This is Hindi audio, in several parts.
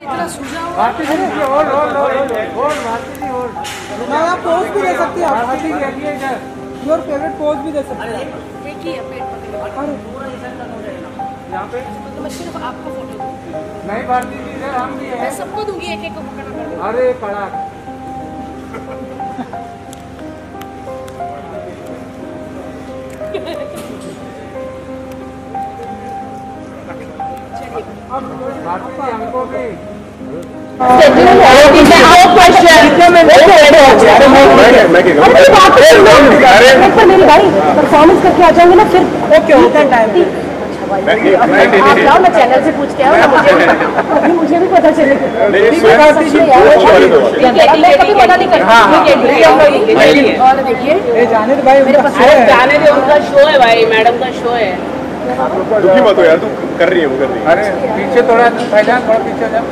भारती जी और भारती जी और मैं आप पोज भी दे सकती है, Bharti ji your favourite pose भी दे सकते हैं। एक ही है पेट पकड़ यहाँ पे तो मैं सिर्फ आपको फोटो दूँ। नहीं भारती जी इधर हम भी मैं हैं। सबको दूंगी एक एक को पकड़ पकड़। अरे पड़ा भारती जी हमको भी परफॉर्मेंस करके आ जाएंगे ना फिर ओके होता है टाइम। आप जाओ, मैं चैनल से पूछ के आओ ना, मुझे भी पता चलेगा। कभी पता नहीं करता। और देखिए जाने दे भाई, मेरे पास जाने दे, उनका शो है भाई, मैडम का शो है। दुखी मत हो यार, तू कर रही है, वो कर रही है। अरे पीछे थोड़ा भाईजान, थोड़ा पीछे जा।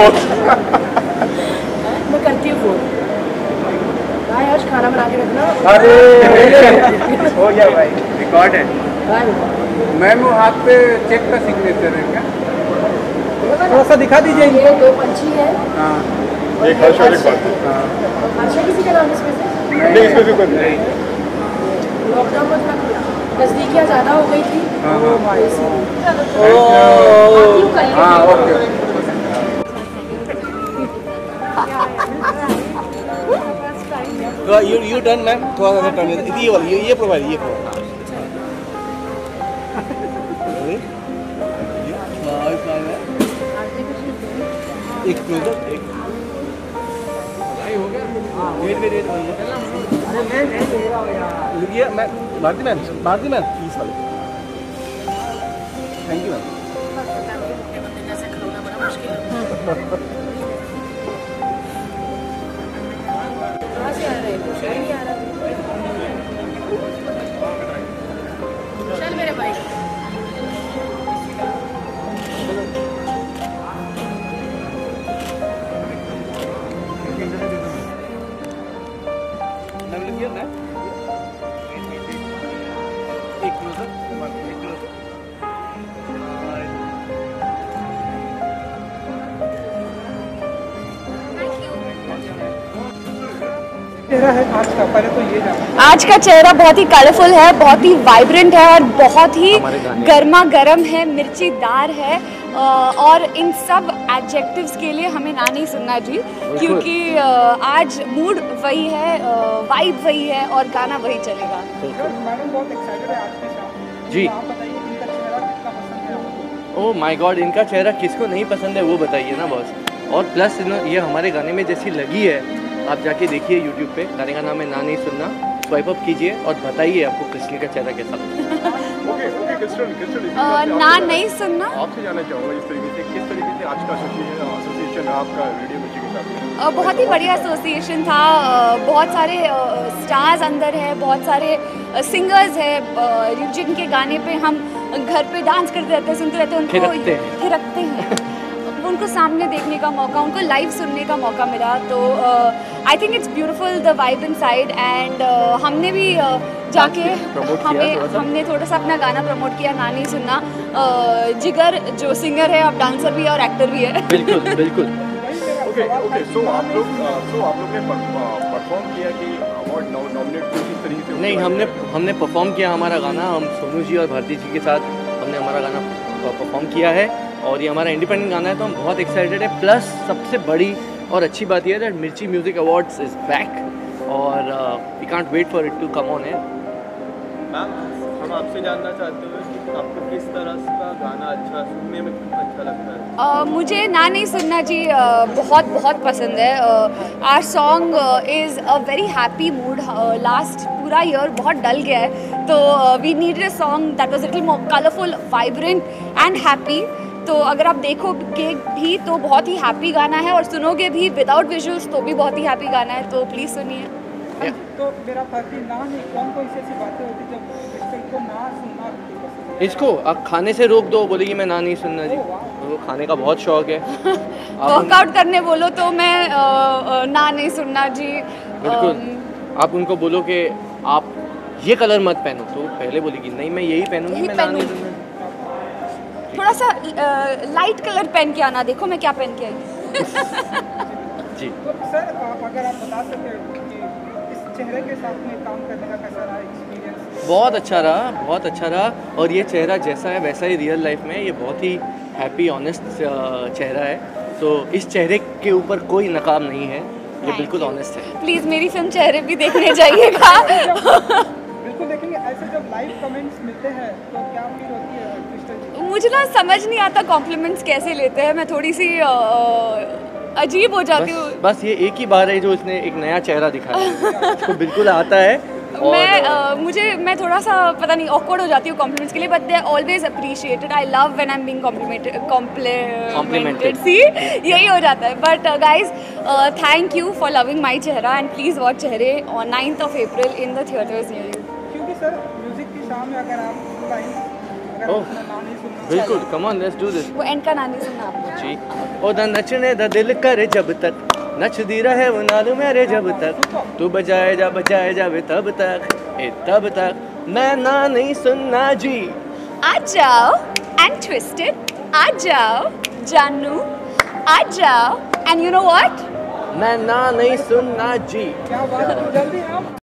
मैं करती हूँ फोन। भाई आज खाना बना के रखना। अरे हो गया भाई, रिकॉर्ड है। मैम वो हाथ पे चेक का सिग्नेचर है क्या? थोड़ा सा दिखा दीजिए। ये दो पंछी है। हाँ एक हर्ष और एक बात अच्छा किसी का नाम इसमें से? नहीं, इसमें से कोई नहीं। लॉकडाउन में थोड़ा नजदीकियाँ ज़्यादा हो गई थी। हाँ हाँ ओके। You done मैम, थोड़ा सा टर्न ये वाला, ये प्रोवाइड, ये प्रोवाइड। एक क्लोजर, एक हो गया। वेट ये मैं भारती मैम प्लीज वाले। Thank you ma'am. चल मेरे भाई। एक क्लोजर, एक क्लोजर। चेहरा है आज का, पहले तो ये जाना। आज का चेहरा बहुत ही कलरफुल है, बहुत ही वाइब्रेंट है और बहुत ही गर्मा गर्म है, मिर्चीदार है। और इन सब एडजेक्टिव्स के लिए हमें ना नहीं सुनना जी, क्योंकि आज मूड वही है, वाइब वही है और गाना वही चलेगा। मैडम बहुत एक्साइटेड है आज के शाम जी। आप बताइए इनका चेहरा कितना पसंद है आपको? ओह माय गॉड, इनका चेहरा किसको नहीं पसंद है वो बताइए ना बॉस। और प्लस ये हमारे गाने में जैसी लगी है, आप जाके देखिए यूट्यूब पे, गाने का नाम है ना नहीं सुनना, स्वाइप अप कीजिए और बताइए आपको क्रिस्टल का चेहरा कैसा लगता है। ओके क्रिस्टल, ना नहीं सुनना। आपसे जानना चाहूँगा इस तरीके से, किस तरीके से आज का एसोसिएशन आपका रेडियो मिर्ची के साथ? बहुत ही बढ़िया एसोसिएशन था। बहुत सारे स्टार्स अंदर है, बहुत सारे सिंगर्स है जिनके गाने पे हम घर पे डांस करते रहते हैं, सुनते रहते हैं, उनको थिरकते हैं। उनको सामने देखने का मौका, उनको लाइव सुनने का मौका मिला, तो I think it's beautiful the vibe inside. And हमने भी जाके हमने थोड़ा सा अपना गाना प्रमोट किया, ना नहीं सुनना। जिगर जो सिंगर है, अब डांसर भी है और एक्टर भी है। बिल्कुल बिल्कुल। ओके सो आप लोग ने परफॉर्म किया कि अवार्ड नॉमिनेट किस तरीके से? नहीं, हमने परफॉर्म किया हमारा गाना, हम सोनू जी और भारती जी के साथ हमने हमारा गाना परफॉर्म किया है और ये हमारा इंडिपेंडेंट गाना है, तो हम बहुत एक्साइटेड है। प्लस सबसे बड़ी और अच्छी बात यह है that Mirchi music awards is back और we can't wait for it to come on air. Ma'am हम आपसे जानना चाहते हैं कि आपको किस तरह का गाना अच्छा सुनने में अच्छा लगता है? मुझे ना नहीं सुनना जी बहुत बहुत पसंद है। Our song is a very happy mood. Last पूरा ईयर बहुत डल गया है, तो we need a song that was little more colourful, vibrant and happy. तो अगर आप देखोगे भी तो बहुत ही हैप्पी गाना है और सुनोगे भी विदाउट विजुअल्स तो भी बहुत ही हैप्पी गाना है, तो प्लीज़ सुनिए। तो मेरा था कि ना नहीं, कौन कौन सी ऐसी बातें होती जब क्रिस्टल को ना सुनना पसंद है? इसको आप खाने से रोक दो, बोलेगी मैं ना नहीं सुनना जी, तो खाने का बहुत शौक है। वर्कआउट करने बोलो तो मैं ना नहीं सुनना जी। बिल्कुल। आप उनको बोलो कि आप ये कलर मत पहनो, तो पहले बोलेगी नहीं मैं यही पहनूंगी, मैं ना नहीं सुनना। थोड़ा सा लाइट कलर पहन के आना, देखो मैं क्या पहन के आई। जी। तो सर अगर आप बता सके कि इस चेहरे के साथ में काम करने का कैसा रहा एक्सपीरियंस? बहुत अच्छा रहा और ये चेहरा जैसा है वैसा ही रियल लाइफ में ये बहुत ही हैप्पी ऑनेस्ट चेहरा है। तो इस चेहरे के ऊपर कोई नकाब नहीं है, ये बिल्कुल ऑनेस्ट है। प्लीज़ मेरी फिल्म चेहरे भी देखने जाइएगा। बिल्कुल देखेंगे। ऐसे जब लाइव कमेंट्स मिलते हैं तो क्या फील होती है क्रिस्टल जी? मुझे ना समझ नहीं आता कॉम्प्लीमेंट्स कैसे लेते हैं, मैं थोड़ी सी अजीब हो जाती हूँ। बस ये एक ही बार है जो इसने एक नया चेहरा दिखाया उसको बिल्कुल आता है। मैं थोड़ा सा पता नहीं ऑकवर्ड हो जाती हूँ कॉम्प्लीमेंट्स के लिए, but they are always appreciated. I love when I am being complimented. See यही हो जाता है। But guys thank you for loving my chehra and please watch Chehre on 9th of April in the theatres near you. क्योंकि सर म्यूजिक की शाम में अगर आप अगर आपने ना नहीं सुनना बिल्कुल, come on let's do this. वो एंड का नानी सुनना आपको जी। ओदा नचने दा दिल करे जब तक नचदी रहे वो नाल मेरे जब तक तू बजाए जावे तब तक मैं ना नहीं सुनना जी। आ जाओ एंड ट्विस्टेड, आ जाओ जानू, आ जाओ एंड यू नो व्हाट, मैं ना नहीं सुनना जी। क्या बात है, जल्दी आप